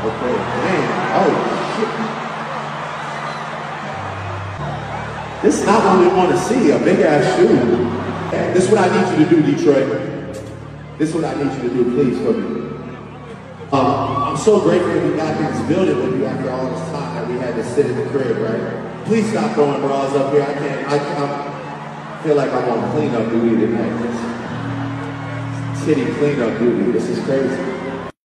Okay, man, oh shit. This is not what we want to see, a big ass shoe. This is what I need you to do, Detroit. This is what I need you to do, please, for me. I'm so grateful to be back in this building with you after all this time that we had to sit in the crib, right? Please stop throwing bras up here. I feel like I'm on cleanup duty tonight. Titty cleanup duty. This is crazy.